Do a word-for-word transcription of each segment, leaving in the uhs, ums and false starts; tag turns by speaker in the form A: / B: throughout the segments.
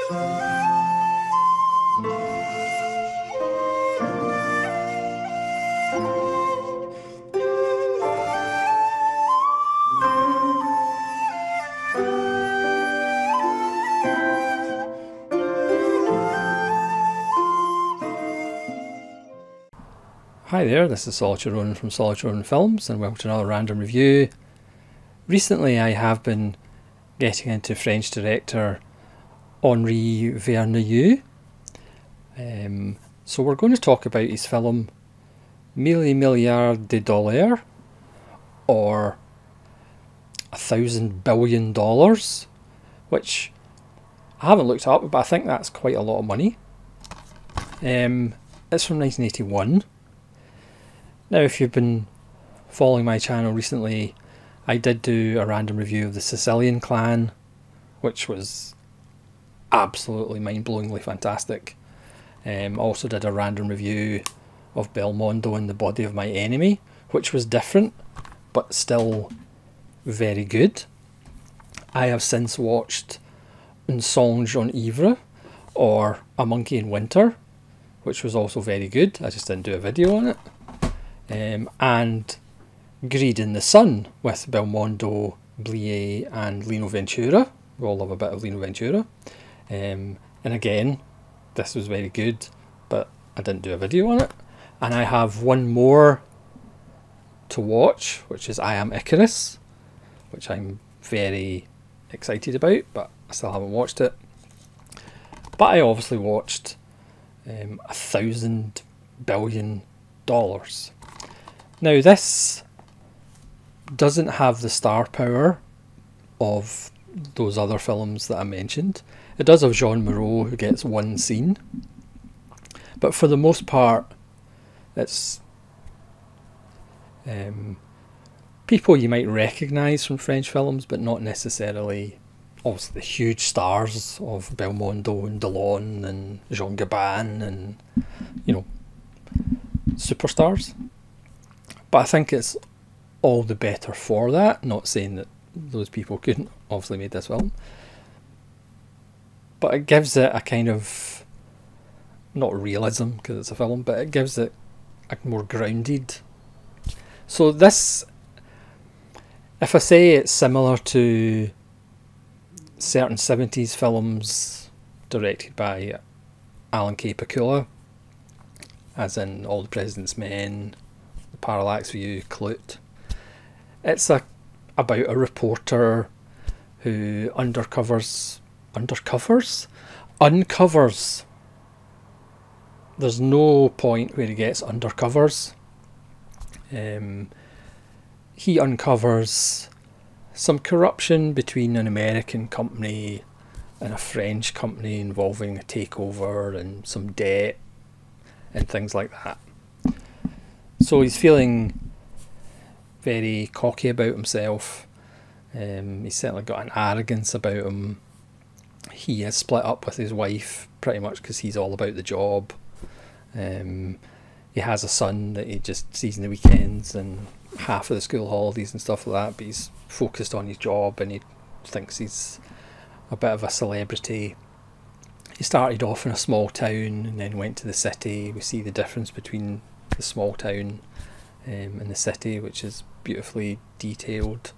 A: Hi there, this is Solitary Ronin from Solitary Ronin Films, and welcome to another random review. Recently I have been getting into French director Henri Verneuil. Um, so we're going to talk about his film Mille Milliards de Dollars, or A Thousand Billion Dollars, which I haven't looked up, but I think that's quite a lot of money. Um, it's from nineteen eighty-one. Now, if you've been following my channel recently, I did do a random review of the Sicilian Clan, which was absolutely mind-blowingly fantastic. Um, I also did a random review of Belmondo and the Body of My Enemy, which was different, but still very good. I have since watched Un Songe en Hiver, or A Monkey in Winter, which was also very good. I just didn't do a video on it. Um, and Greed in the Sun with Belmondo, Blier and Lino Ventura. We all love a bit of Lino Ventura. Um, and again, this was very good, but I didn't do a video on it. And I have one more to watch, which is I Am Icarus, which I'm very excited about, but I still haven't watched it. But I obviously watched um, A Thousand Billion Dollars. Now, this doesn't have the star power of those other films that I mentioned. It does have Jean Moreau, who gets one scene, but for the most part it's um, people you might recognise from French films, but not necessarily obviously the huge stars of Belmondo and Delon and Jean Gabin and, you know, superstars. But I think it's all the better for that. Not saying that those people couldn't obviously made this film, but it gives it a kind of, not realism because it's a film, but it gives it a more grounded. So this, if I say it's similar to certain seventies films directed by Alan K. Pakula, as in All the President's Men, The Parallax View, Klute. It's a about a reporter who undercovers, undercovers, uncovers. There's no point where he gets undercovers. Um, he uncovers some corruption between an American company and a French company involving a takeover and some debt and things like that. So he's feeling very cocky about himself. Um, he's certainly got an arrogance about him. He has split up with his wife pretty much because he's all about the job. Um, he has a son that he just sees in the weekends and half of the school holidays and stuff like that, but he's focused on his job and he thinks he's a bit of a celebrity. He started off in a small town and then went to the city. We see the difference between the small town um, and the city, which is beautifully detailed.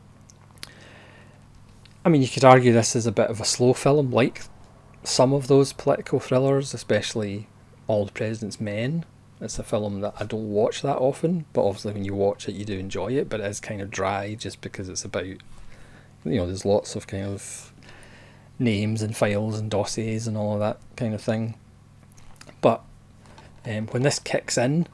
A: I mean, you could argue this is a bit of a slow film, like some of those political thrillers, especially All the President's Men. It's a film that I don't watch that often, but obviously when you watch it you do enjoy it, but it is kind of dry just because it's about, you know, there's lots of kind of names and files and dossiers and all of that kind of thing. But um, when this kicks in,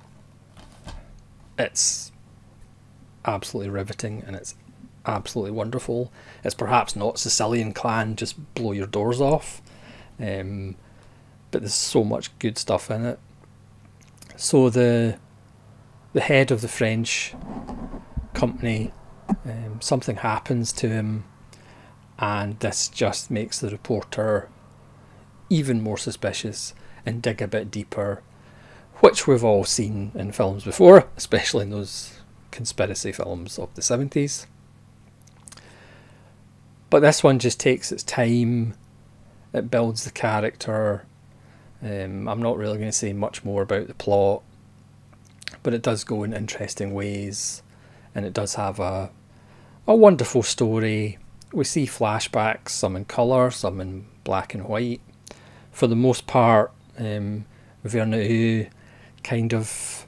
A: it's absolutely riveting and it's absolutely wonderful. It's perhaps not Sicilian Clan, just blow your doors off, um, but there's so much good stuff in it. So the the head of the French company, um, something happens to him, and this just makes the reporter even more suspicious and dig a bit deeper, which we've all seen in films before, especially in those conspiracy films of the seventies. But this one just takes its time. It builds the character. Um, I'm not really going to say much more about the plot, but it does go in interesting ways, and it does have a a wonderful story. We see flashbacks, some in colour, some in black and white. For the most part, um, Villeneuve kind of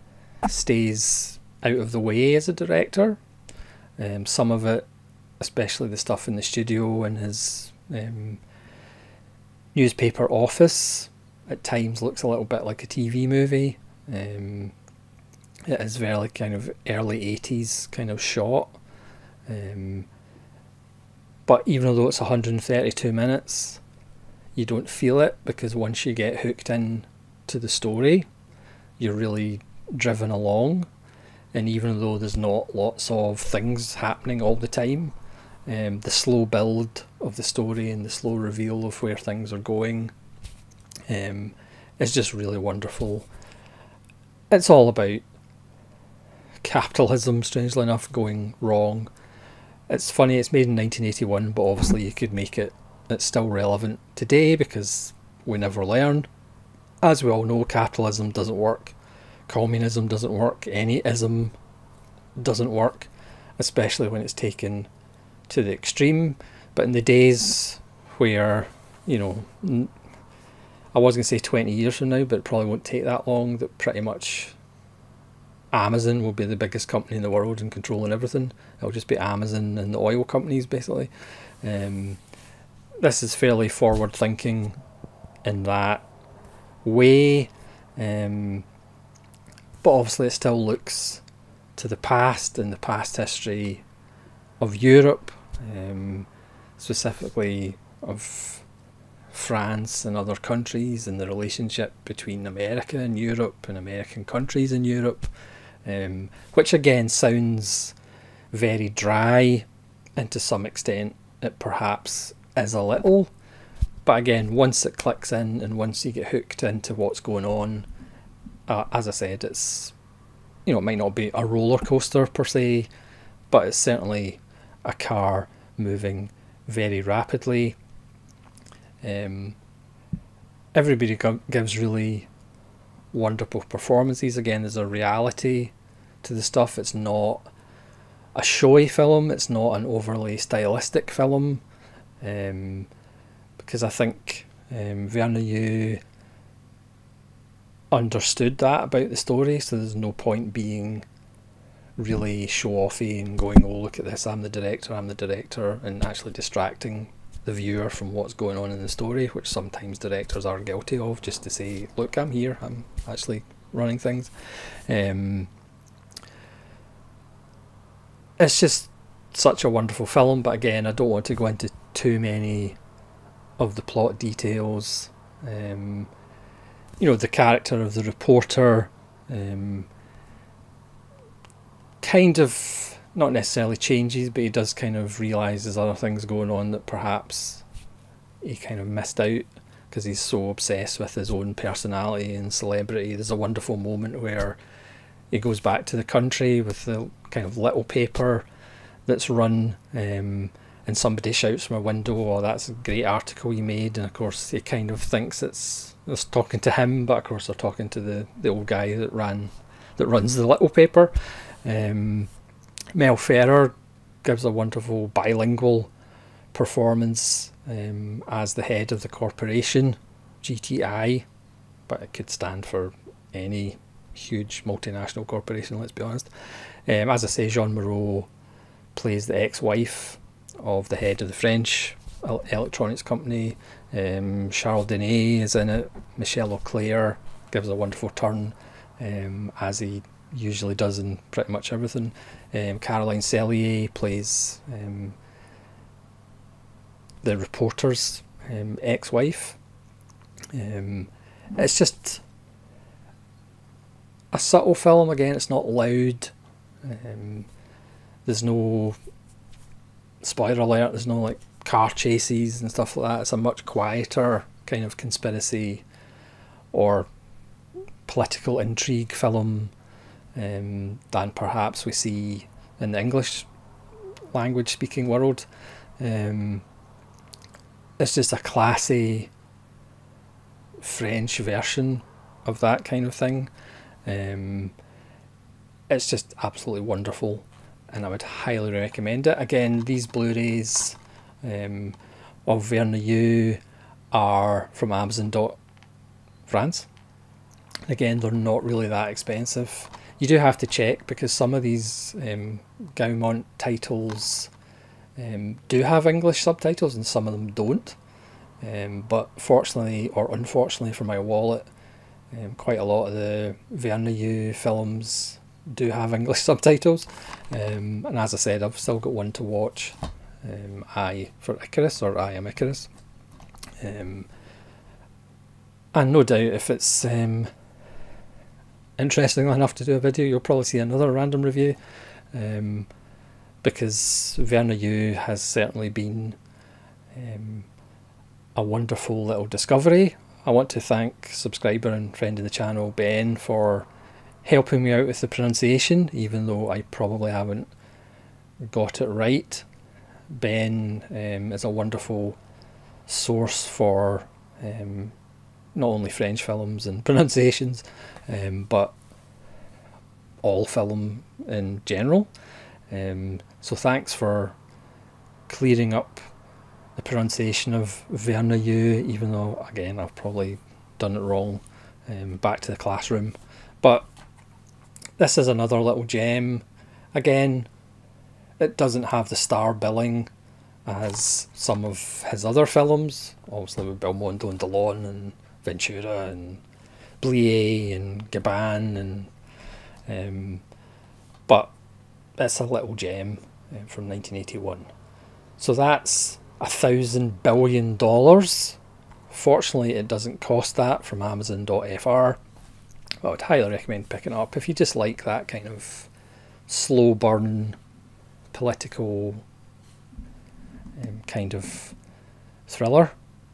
A: stays out of the way as a director. Um, some of it, especially the stuff in the studio and his um, newspaper office, at times looks a little bit like a T V movie. Um, it is very kind of early eighties kind of shot. Um, but even though it's one hundred thirty-two minutes, you don't feel it, because once you get hooked in to the story, you're really driven along. And even though there's not lots of things happening all the time, um, the slow build of the story and the slow reveal of where things are going um, is just really wonderful. It's all about capitalism, strangely enough, going wrong. It's funny, it's made in nineteen eighty-one, but obviously you could make it, it's still relevant today, because we never learn. As we all know, capitalism doesn't work. Communism doesn't work. Any ism doesn't work, especially when it's taken to the extreme. But in the days where, you know, I was going to say twenty years from now, but it probably won't take that long, that pretty much Amazon will be the biggest company in the world and controlling everything. It'll just be Amazon and the oil companies, basically. Um, this is fairly forward thinking in that way. Um, But obviously it still looks to the past and the past history of Europe, um, specifically of France and other countries, and the relationship between America and Europe and American countries in Europe, um, which again sounds very dry, and to some extent it perhaps is a little. But again, once it clicks in and once you get hooked into what's going on, Uh, as I said, it's, you know, it might not be a roller coaster per se, but it's certainly a car moving very rapidly. Um, everybody gives really wonderful performances. Again, there's a reality to the stuff. It's not a showy film. It's not an overly stylistic film, um, because I think um, Villeneuve understood that about the story, so there's no point being really show-offy and going, oh, look at this, I'm the director, I'm the director, and actually distracting the viewer from what's going on in the story, which sometimes directors are guilty of, just to say, look, I'm here, I'm actually running things. Um, it's just such a wonderful film, but again, I don't want to go into too many of the plot details. Um, you know, the character of the reporter um, kind of, not necessarily changes, but he does kind of realise there's other things going on that perhaps he kind of missed out, because he's so obsessed with his own personality and celebrity. There's a wonderful moment where he goes back to the country with the kind of little paper that's run, um, and somebody shouts from a window, oh, that's a great article you made, and of course he kind of thinks it's it's talking to him, but of course they're talking to the, the old guy that ran that runs the little paper. Um, Mel Ferrer gives a wonderful bilingual performance um, as the head of the corporation, G T I, but it could stand for any huge multinational corporation, let's be honest. Um, as I say, Jeanne Moreau plays the ex-wife of the head of the French electronics company. Um, Charles Denay is in it. Michel Auclair gives a wonderful turn, um, as he usually does in pretty much everything. Um, Caroline Cellier plays um, the reporter's um, ex-wife. Um, it's just a subtle film. Again, it's not loud. Um, there's no, spoiler alert, there's no like car chases and stuff like that. It's a much quieter kind of conspiracy or political intrigue film um, than perhaps we see in the English language speaking world. Um, it's just a classy French version of that kind of thing. Um, it's just absolutely wonderful, and I would highly recommend it. Again, these Blu-rays um, of Verneuil are from Amazon dot France. Again, they're not really that expensive. You do have to check, because some of these um, Gaumont titles um, do have English subtitles and some of them don't. Um, but fortunately or unfortunately for my wallet, um, quite a lot of the Verneuil films do have English subtitles. Um, and as I said, I've still got one to watch. Um, I for Icarus, or I Am Icarus. Um, and no doubt, if it's um, interesting enough to do a video, you'll probably see another random review, um, because Verneuil has certainly been um, a wonderful little discovery. I want to thank subscriber and friend of the channel Ben for helping me out with the pronunciation, even though I probably haven't got it right. Ben um, is a wonderful source for um, not only French films and pronunciations, um, but all film in general. Um, so thanks for clearing up the pronunciation of Verneuil, even though, again, I've probably done it wrong. Um, back to the classroom. But this is another little gem. Again, it doesn't have the star billing as some of his other films, obviously with Belmondo and Delon and Ventura and Blier and Gabin, and um, but it's a little gem uh, from nineteen eighty-one. So that's a thousand billion dollars. Fortunately, it doesn't cost that from Amazon dot F R. I would highly recommend picking it up if you just like that kind of slow burn, political um, kind of thriller.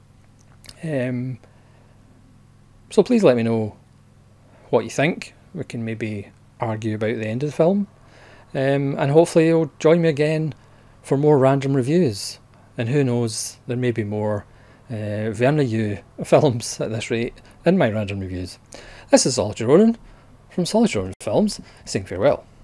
A: Um, so please let me know what you think. We can maybe argue about the end of the film. Um, and hopefully you'll join me again for more random reviews. And who knows, there may be more uh, Verneuil films at this rate in my random reviews. This is Solitary Ronin from Solitary Ronin Films, saying farewell.